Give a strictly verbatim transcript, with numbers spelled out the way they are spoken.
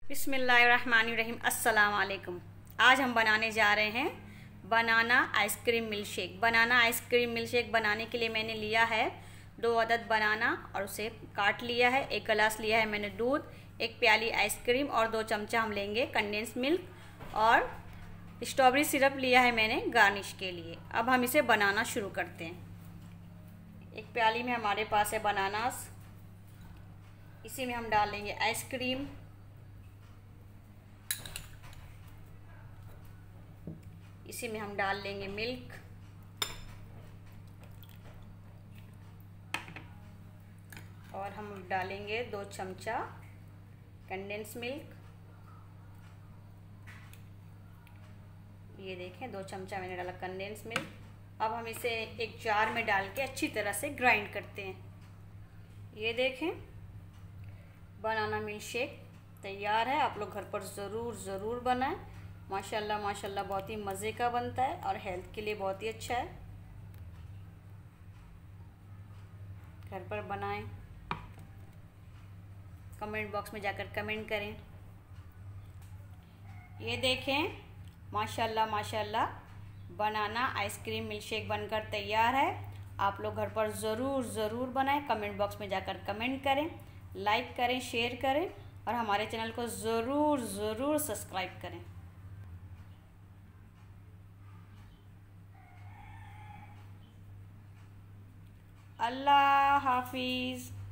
बिस्मिल्लाहिर्रहमानिर्रहीम। अस्सलाम वालेकुम। आज हम बनाने जा रहे हैं banana ice cream milkshake. Banana ice cream milkshake बनाने के लिए मैंने लिया है दो अदद बनाना और उसे काट लिया है। एक गिलास लिया है मैंने दूध, एक प्याली आइसक्रीम और दो चमचा हम लेंगे कंडेंस मिल्क और स्ट्रॉबेरी सिरप लिया है मैंने गार्निश के लिए। अब हम इसे बनाना शुरू करते हैं। एक प्याली में हमारे पास है बनानास, इसी में हम डाल लेंगे आइसक्रीम, इसी में हम डाल लेंगे मिल्क, और हम डालेंगे दो चमचा कंडेंस मिल्क। ये देखें, दो चमचा मैंने डाला कंडेंस मिल्क। अब हम इसे एक जार में डाल के अच्छी तरह से ग्राइंड करते हैं। ये देखें, बनाना मिल्क शेक तैयार है। आप लोग घर पर ज़रूर ज़रूर बनाएं। माशाल्लाह माशाल्लाह बहुत ही मज़े का बनता है और हेल्थ के लिए बहुत ही अच्छा है। घर पर बनाएं, कमेंट बॉक्स में जाकर कमेंट करें। ये देखें, माशाल्लाह माशाल्लाह बनाना आइसक्रीम मिल्क शेक बनकर तैयार है। आप लोग घर पर ज़रूर ज़रूर बनाएं। कमेंट बॉक्स में जाकर कमेंट करें, लाइक करें, शेयर करें और हमारे चैनल को ज़रूर ज़रूर सब्सक्राइब करें। अल्लाह हाफिज़।